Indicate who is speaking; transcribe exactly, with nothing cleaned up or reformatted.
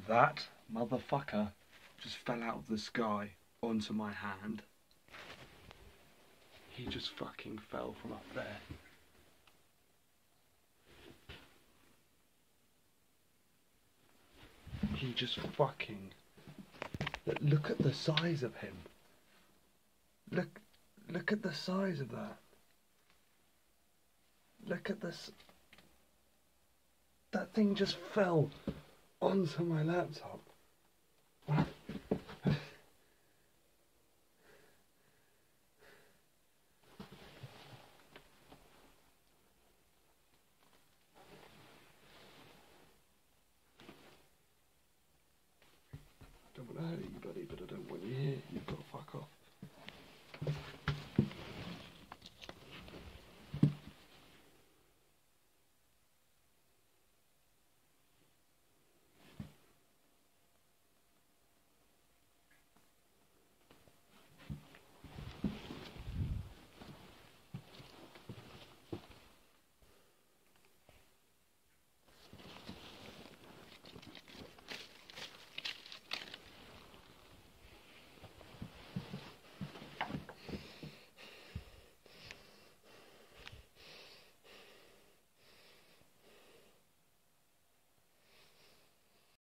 Speaker 1: That motherfucker just fell out of the sky onto my hand. He just fucking fell from up there. He just fucking... Look at the size of him. Look, look at the size of that. Look at this. That thing just fell onto my laptop.